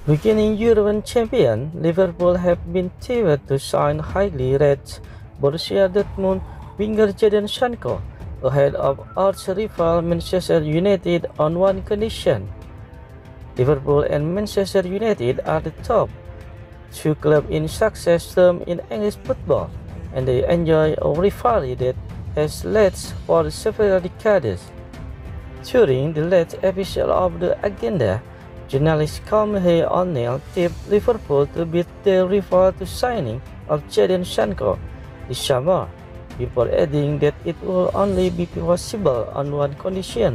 Beginning European champion, Liverpool have been touted to sign highly rated Borussia Dortmund winger Jadon Sancho ahead of arch-rival Manchester United on one condition. Liverpool and Manchester United are the top two clubs in success term in English football, and they enjoy a rivalry that has lasted for several decades. During the last episode of the agenda, journalist Calmhe O'Neill tipped Liverpool to beat their rival to signing of Jadon Sancho this summer, before adding that it will only be possible on one condition.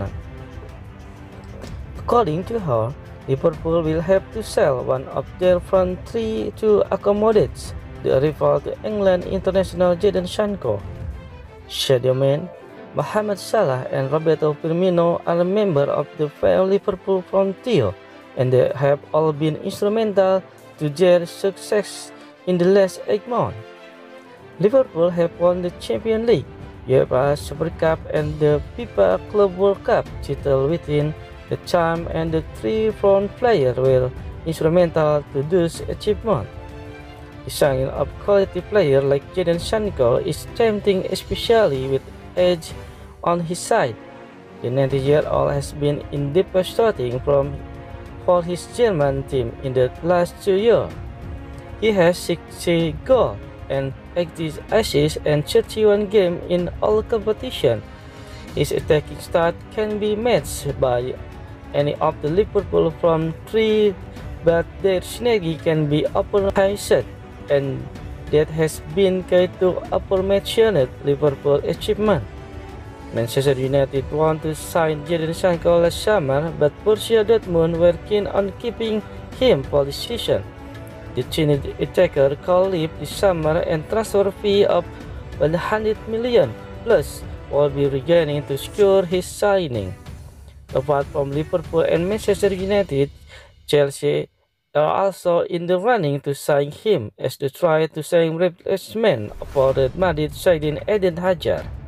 According to her, Liverpool will have to sell one of their front three to accommodate the arrival to England international Jadon Sancho. Sadio Mane, Mohamed Salah and Roberto Firmino are members of the failed Liverpool front trio, and they have all been instrumental to their success in the last 8 months. Liverpool have won the Champions League, UEFA Super Cup and the FIFA Club World Cup title within the time, and the three front players were instrumental to those achievements. The signing of quality players like Jadon Sancho is tempting, especially with age on his side. The 19-year-old has been in devastating form for his German team in the last 2 years. He has 60 goals and 80 assists and 31 games in all competitions. His attacking start can be matched by any of the Liverpool front three, but their synergy can be overhyped, and that has been key to aforementioned Liverpool achievement. Manchester United want to sign Jadon Sancho last summer, but Borussia Dortmund were keen on keeping him for the season. The Chinese attacker could leave this summer, and transfer fee of 100 million plus will be regaining to secure his signing. Apart from Liverpool and Manchester United, Chelsea are also in the running to sign him as they try to sign replacement for Real Madrid signing Eden Hazard.